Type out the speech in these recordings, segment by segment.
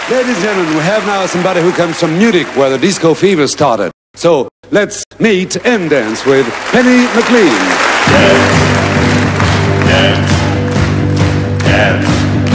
Ladies and gentlemen, we have now somebody who comes from Munich, where the disco fever started. So let's meet and dance with Penny McLean. Dance, dance, dance.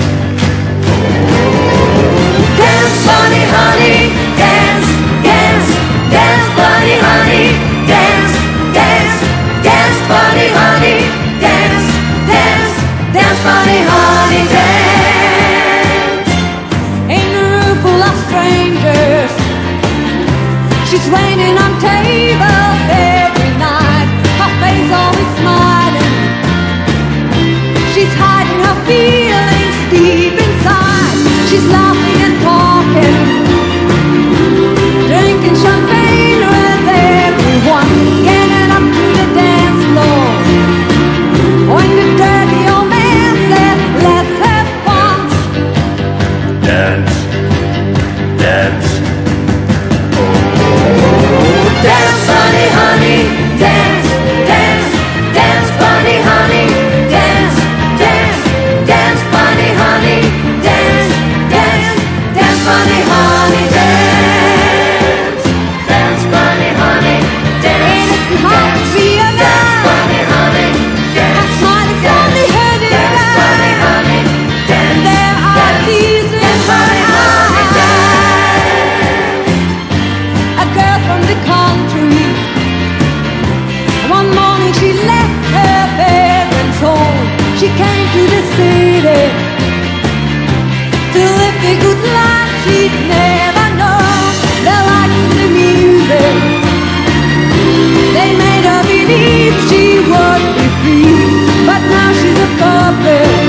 Dance, bunny, honey, dance, dance, dance, bunny, honey, dance, dance, dance, bunny, honey, dance, dance, dance, bunny, honey, dance. In a room full of strangers, she's waiting on tables every night. Her face always smiling. She's hiding her feelings deep inside. She's laughing and talking, drinking champagne with everyone, getting up to the dance floor. When the dirty old man said, let's have fun. Dance, dance. Dance, bunny, honey, dance, dance, dance, bunny, honey, dance, dance, dance, bunny, honey, dance, dance, dance, bunny, honey, dance, dance, bunny, honey, dance. It isn't hard to be a guy. Dance, bunny, honey, dance. Her smile is only hurting. Dance, bunny, honey, dance. There are seasons when a girl from the country. One morning she left her parents' home. She came to the city to live the good life she'd never known. The light and the music, they made her believe she would be free. But now she's a puppet